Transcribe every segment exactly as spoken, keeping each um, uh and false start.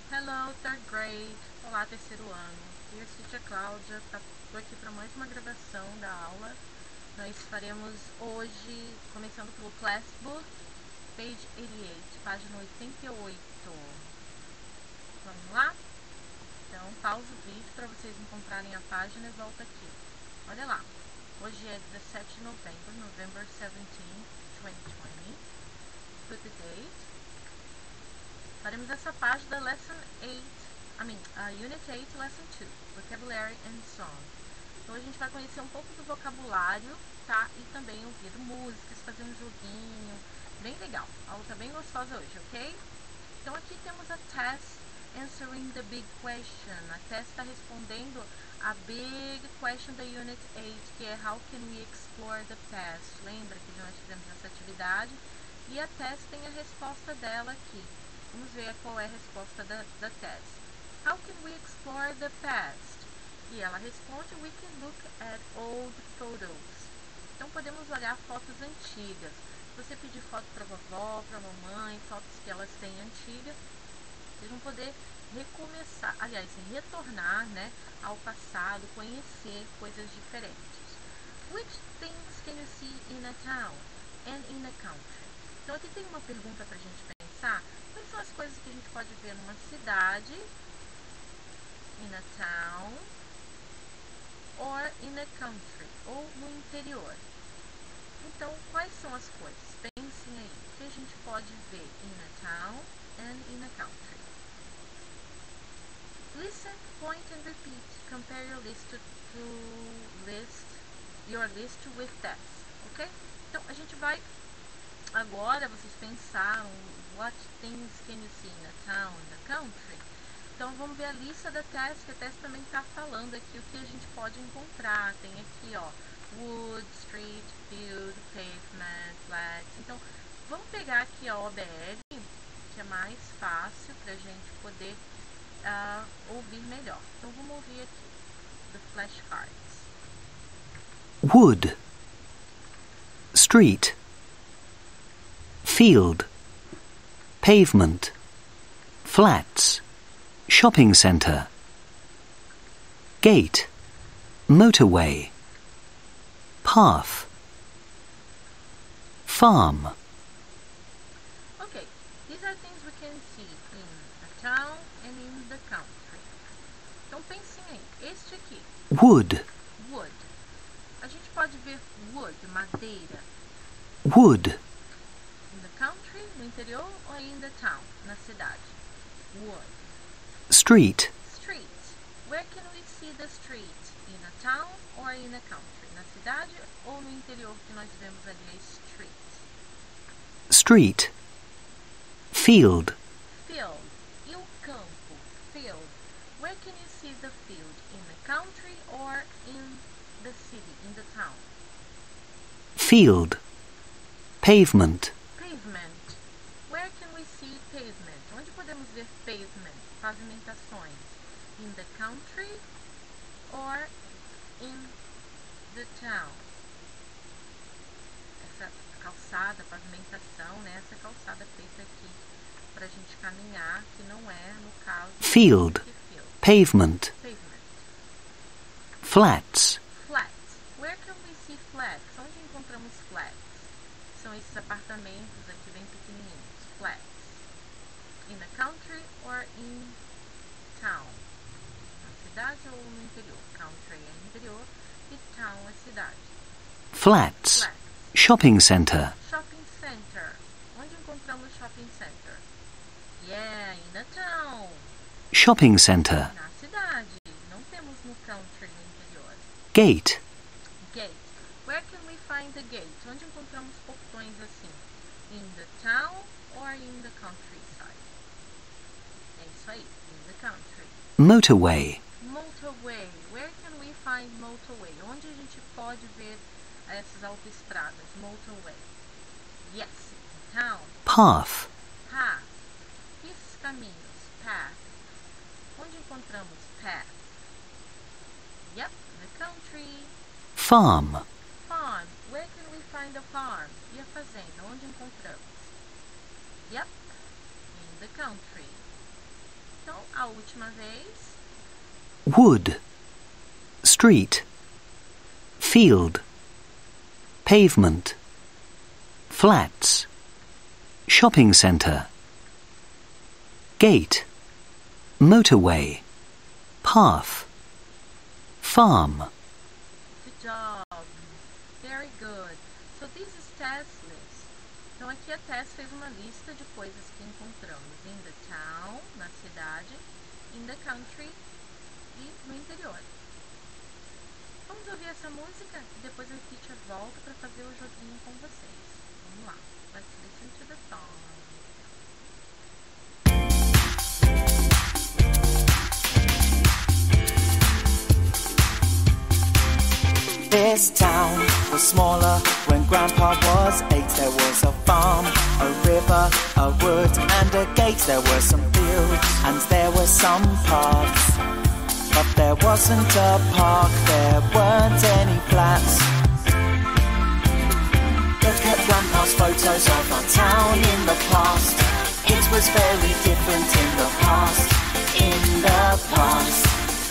Hello, third grade. Olá, terceiro ano. Dear Teacher Cláudia, estou aqui para mais uma gravação da aula. Nós faremos hoje, começando pelo Classbook, page oitenta e oito, página oitenta e oito. Vamos lá? Então, pausa o vídeo para vocês encontrarem a página e volta aqui. Olha lá. Hoje é dezessete de novembro, November seventeenth, twenty twenty. Put the date. Faremos essa parte da Lesson eight, I mean, uh, Unit eight, Lesson two, Vocabulary and Song. Então a gente vai conhecer um pouco do vocabulário, tá? E também ouvir músicas, fazer um joguinho, bem legal. A aula tá bem gostosa hoje, ok? Então aqui temos a Tess answering the big question. A Tess está respondendo a big question da Unit eight, que é How can we explore the past? Lembra que nós fizemos essa atividade? E a Tess tem a resposta dela aqui. Vamos ver qual é a resposta da, da Tess. How can we explore the past? E ela responde, we can look at old photos. Então podemos olhar fotos antigas. Se você pedir foto para a vovó, para a mamãe, fotos que elas têm antigas, vocês vão poder recomeçar, aliás, retornar, né, ao passado, conhecer coisas diferentes. Which things can you see in a town and in a country? Então aqui tem uma pergunta para a gente pensar. Quais são as coisas que a gente pode ver numa cidade, in a town, or in a country, ou no interior? Então, quais são as coisas? Pensem aí. O que a gente pode ver in a town and in a country? Listen, point and repeat. Compare your list to, to list, your list with that, ok? Então, a gente vai... Agora, vocês pensaram, what things can you see in a town, in a country? Então, vamos ver a lista da Tess, que a Tess também está falando aqui o que a gente pode encontrar. Tem aqui, ó, wood, street, field, pavement, flats. Então, vamos pegar aqui a O B L, que é mais fácil para a gente poder uh, ouvir melhor. Então, vamos ouvir aqui, the flashcards. Wood, street, field, pavement, flats, shopping centre, gate, motorway, path, farm. Okay, these are things we can see in a town and in the country. Então pensem aí, este aqui, Wood, wood. A gente pode ver wood, madeira, wood, in the country, no interior, ou in the town, na cidade. Wood. street, Street. Where can we see the street? In a town or in a country? Na cidade ou no interior que nós vemos ali a street? street, field, Field. E o campo? Field. Where can you see the field? In the country or in the city, in the town? field, pavement, Pavement. Where can we see pavement? Onde podemos ver pavement? Pavimentações. In the country or in the town? Essa calçada, pavimentação, né? Essa calçada feita aqui para a gente caminhar, que não é, no caso, field, que field. pavement, Pavement. flats, Flats. Where can we see flats? Onde encontramos flats? São esses apartamentos aqui bem pequenininhos. Flats. In the country or in town? Na cidade ou no interior? Country é interior e town é cidade. flats, Flats. shopping centre, Shopping center. Onde encontramos shopping center? Yeah, in the town. shopping centre, Na cidade. Não temos no country, no interior. gate, Gate. Where can we find the gate? Onde encontramos portões assim? In the town or in the countryside? É isso aí, in the country. motorway, Motorway. Where can we find motorway? Onde a gente pode ver essas autoestradas? Motorway. Yes, in town. path, Path. E esses caminhos? Path. Onde encontramos path? Yep, in the country. farm, Farm. Where can we find a farm? E a fazenda? Onde encontramos? Yep, in the country. Então, a última vez. Wood, street, field, pavement, flats, shopping centre, gate, motorway, path, farm. Good job. Very good. So this is Tess' list. Então aqui a Tess fez uma lista de coisas que encontramos in the town, na cidade, in the country e no interior. Vamos ouvir essa música e depois a teacher volta para fazer o joguinho com vocês. Vamos lá. Let's listen to the song. This town was smaller when Grandpa was eight. There was a farm, a river, a wood and a gate. There were some fields and there were some paths, but there wasn't a park, there weren't any flats. Look at Grandpa's photos of our town in the past. It was very different in the past, in the past.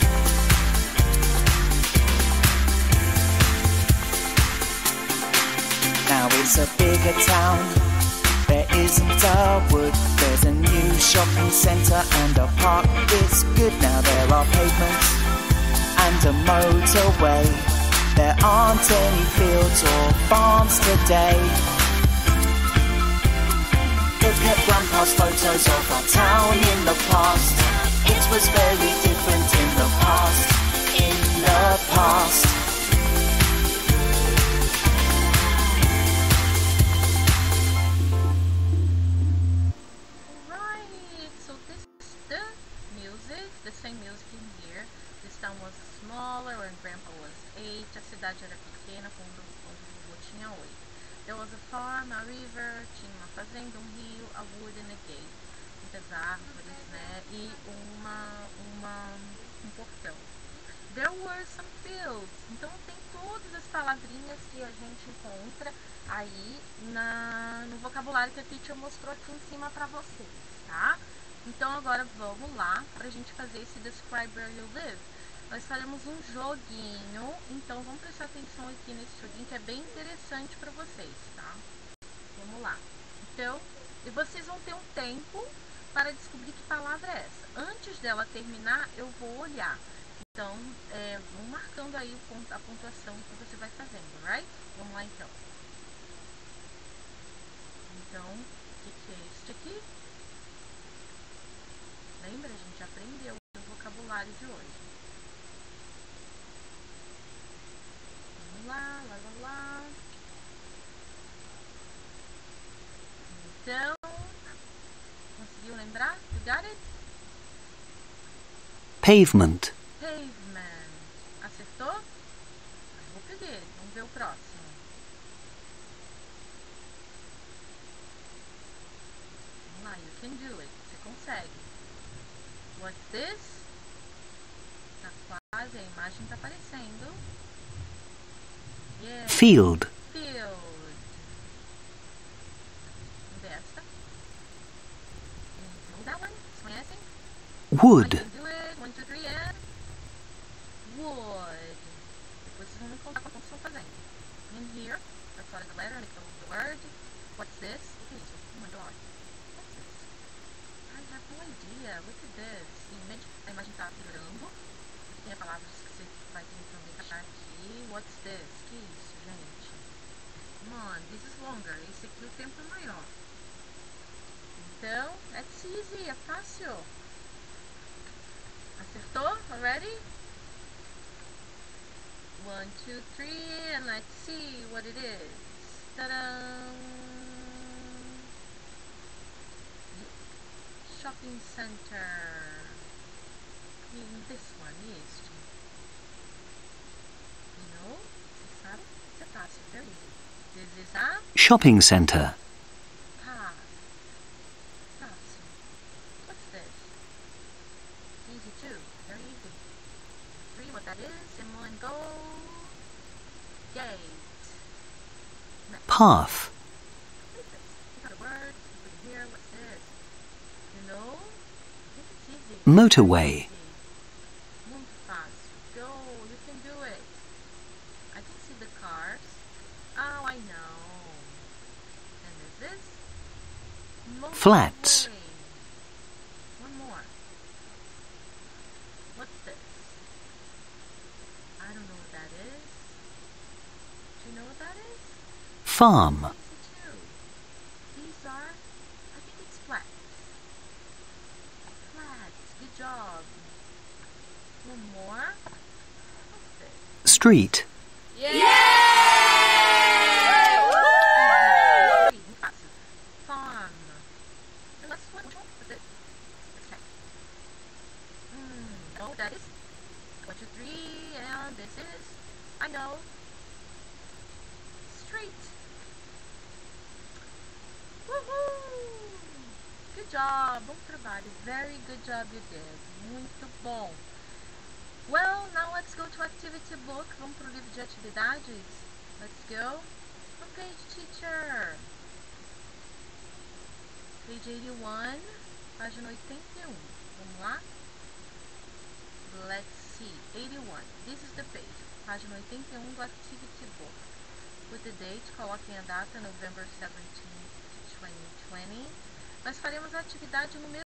Now it's a bigger town, there isn't a wood. There's a new shopping centre and a park, it's good. Now there are pavements and a motorway. There aren't any fields or farms today. Look at Grandpa's photos of our town in the past. It was very different in the past, in the past. The same music in here. This town was smaller when Grandpa was eight. A cidade era pequena quando, quando o vovô tinha oito. There was a farm, a river, tinha uma fazenda, um rio, a wood and a gate. Muitas árvores, né? E uma, uma, um portão. There were some fields. Então tem todas as palavrinhas que a gente encontra aí na, no vocabulário que a teacher mostrou aqui em cima pra vocês, tá? Então agora vamos lá para a gente fazer esse Describe Where You Live. Nós faremos um joguinho, então vamos prestar atenção aqui nesse joguinho que é bem interessante para vocês, tá? Vamos lá. Então, e vocês vão ter um tempo para descobrir que palavra é essa. Antes dela terminar, eu vou olhar. Então, é, vão marcando aí a pontuação que você vai fazendo, right? Vamos lá então. Então, o que, que é este aqui? Lembra? A gente aprendeu o vocabulário de hoje. Vamos lá, lá, lá, lá. Então, conseguiu lembrar? You got it? Pavement, Pavement. Acertou? I hope you did. Vamos ver o próximo. Vamos lá, you can do it. Você consegue. What's this? Tá quase, a imagem tá aparecendo. Yeah. field, Field. Vamos ver essa. You know that one? Vocês conhecem? wood, I can do it. One, two, three, and wood. Depois vocês vão me contar como estão fazendo. In here, that's what the letter, the word. What's this? O que é isso? Oh my god. What's this? I have no idea. Look at this. A imagem está virando. Tem palavras que você vai tentando encaixar aqui. What's this? Que isso, gente? Come on, this is longer. Esse aqui o tempo é maior. Então, that's easy. É fácil. Acertou? Already? One, two, three, and let's see what it is. Ta-da! Shopping center. And this one is, you know, você sabe? Você fácil, very easy. This is a shopping centre, path. Fácil. What's this? Easy too, very easy. Three, what that is, in one go. Gate. Next. path, What is this? You got a word, put it here, what's this? You know? I think it's easy. Motorway. Muito fácil. Go, you can do it. I can see the cars. Oh, I know. And this is motorway. Flats. One more. What's this? I don't know what that is. Do you know what that is? Farm. Easy too. These are, I think it's flats. Flats. Good job. One more. What's this? Street. Farm. And let's what? Which one is this? Let's check. Hmm. Oh, that is one, two, three, and this is. I know. Street. Woohoo! Good job. Bom trabalho. Very good job you did. Muito bom. Well, now let's go to activity book. Vamos pro livro de atividades. Let's go. What page, teacher? Page eighty-one, página oitenta e um. Vamos lá? Let's see. eighty-one. This is the page. Página oitenta e um do activity book. With the date, coloquem a data, November seventeenth, twenty twenty. Nós faremos a atividade número